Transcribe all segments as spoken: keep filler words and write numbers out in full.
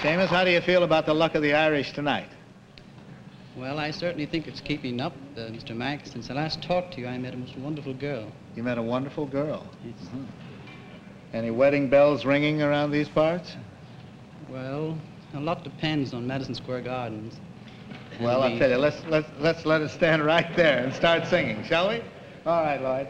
Seamus, how do you feel about the luck of the Irish tonight? Well, I certainly think it's keeping up, uh, Mister Mack. Since I last talked to you, I met a most wonderful girl. You met a wonderful girl? Yes. Mm-hmm. Any wedding bells ringing around these parts? Well, a lot depends on Madison Square Gardens. Well, I'll tell you, let's, let's, let's let it stand right there and start singing, shall we? All right, Lloyd.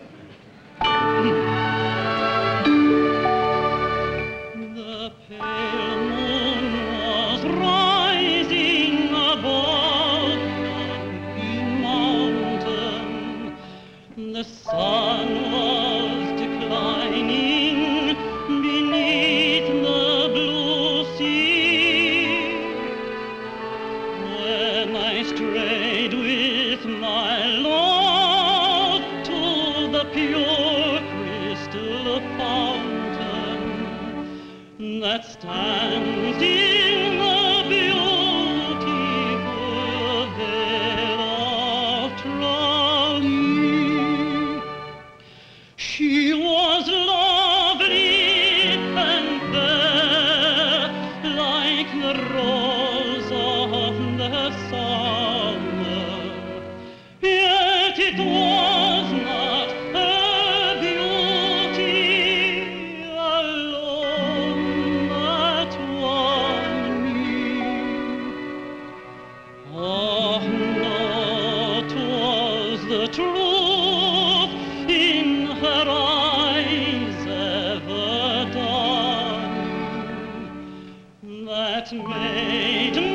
The pale moon was rising above the mountain. The sun was declining beneath the blue sea. When I strayed with my love to the pure crystal fountain that stands in the beautiful vale of Tralee. She was lovely and fair, like the rose of the summer, yet it was not her beauty alone that won me. Oh, no, 'twas the truth in her eyes ever done that made